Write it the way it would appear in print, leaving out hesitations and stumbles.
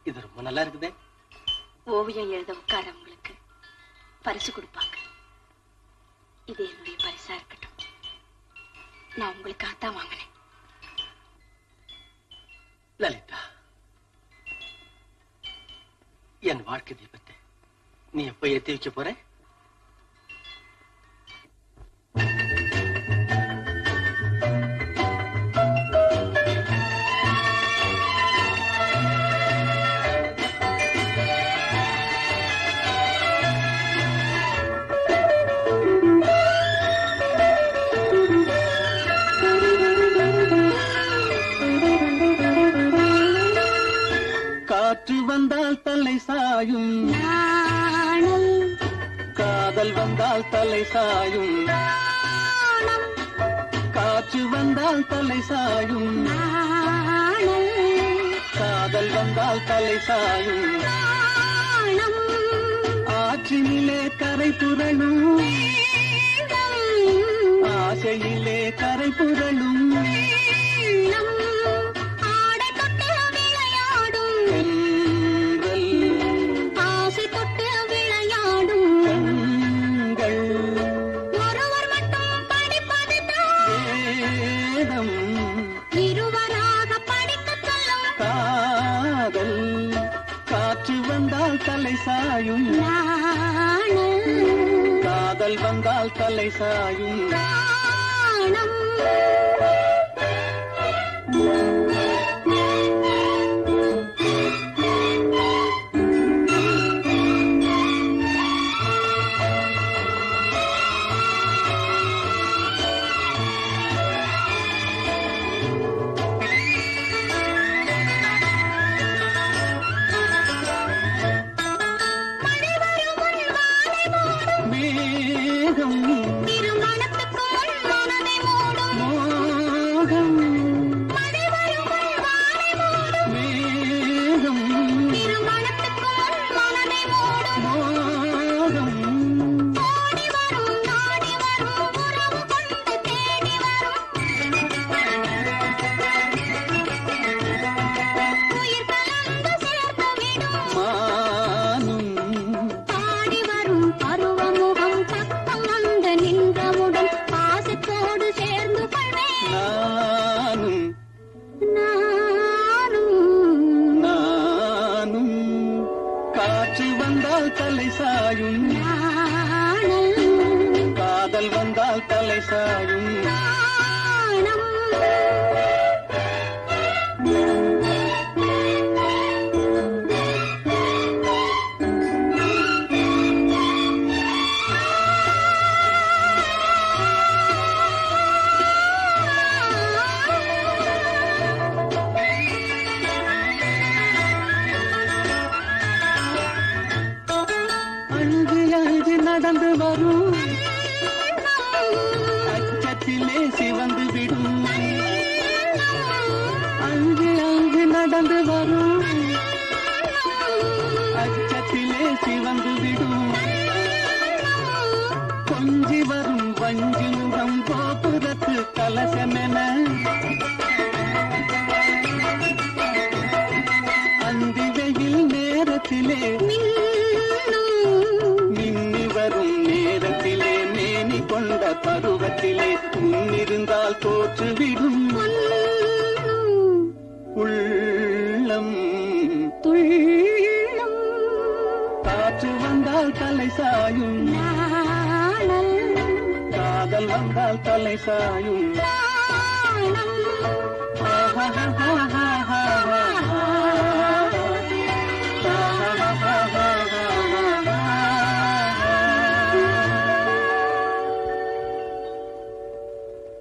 இது ரொம்ப நல்லா இருக்குதே. ஓவியம் எழுத உட்காரவங்களுக்கு பரிசு கொடுப்பாங்க. இது என்னுடைய பரிசா இருக்கட்டும். நான் உங்களுக்காகத்தான் வாங்கினேன். லலிதா, என் வாழ்க்கை தீபத்தை நீ எப்ப ஏத்தி வைக்க போற? காற்று வந்தால் தலை சாயும், காதல் வந்தால் தலை சாயும். காற்று வந்தால் தலை சாயும், காதல் வந்தால் தலை சாயும். ஆற்றினிலே கரை புரளும், ஆசையிலே கரை புரளும். தலை சாயும், காதல் வந்தால் தலை சாயும். தலை சாயும், காதல் வந்தால் தலை சாயும். நடந்து வரும் அச்சத்திலே சிவந்து விடும், அங்கு அங்கு நடந்து வரும் அச்சத்திலே சிவந்து விடும். கொஞ்சி வரும் வஞ்சி முகம் கோபுரத்து கலசமென அந்தி வெயில் நேரத்திலே வரும் நேரத்திலே மேனி கொண்ட பருவத்திலே முன்னிருந்தால் தோற்றுவிடும் உள்ளம் துள்ளும். காற்று வந்தால் தலை சாயும், காதல் வந்தால் தலை சாயும்.